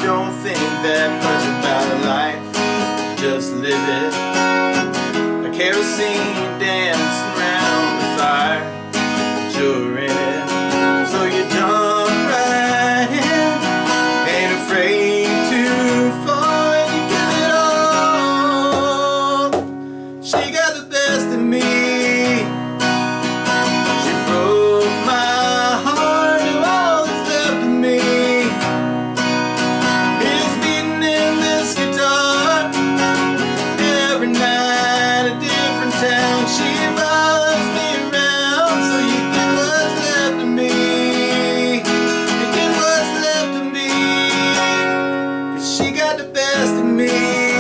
don't think that much about life, just live it. A kerosene dancing around the fire, but you're in it, so you jump right in. Ain't afraid to fall and you give it all. She got the best of me. She broke my heart and all that's left of me is beating in this guitar. Every night a different town. She follows me around, so you get what's left of me. You get what's left of me, 'cause she got the best of me.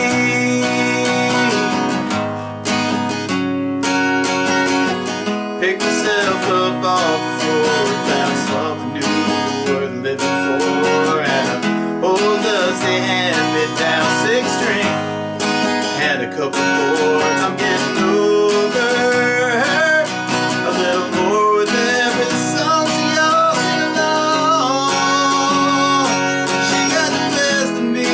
Picked myself up off the floor, found something new worth living for, and a old dusty hand-me-down six-string. Had a couple chords, I'm getting over her a little more with every song, so y'all sing along. She got the best of me.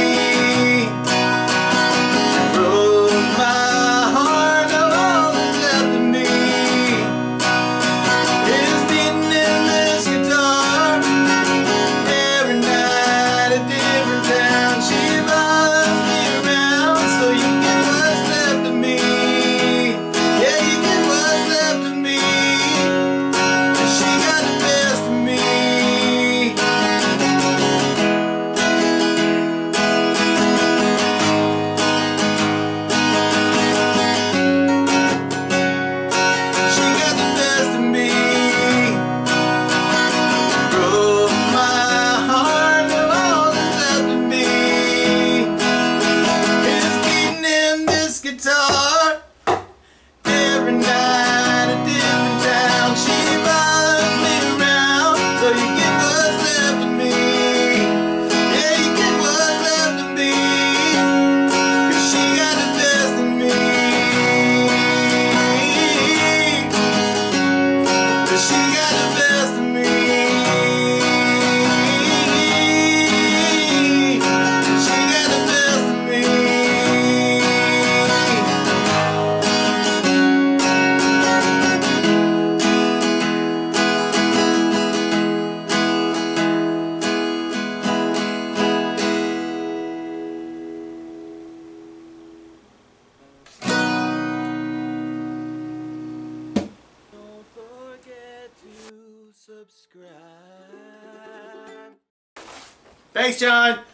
She broke my heart, now all that's left of me is beating in this guitar. Every night a different town. She follows me around, so you get what's left of me. Yeah, you get what's left of me. And she got the best of me. She got the best of me. Broke my heart, now all that's left of me is beating in this guitar. Every night a different town. She follows me around, so you get what's left of me. Yeah, you get what's left of me, 'cause she got the best of me. 'Cause she got the best of me. She got the best of me. Don't forget to subscribe. Thanks, John.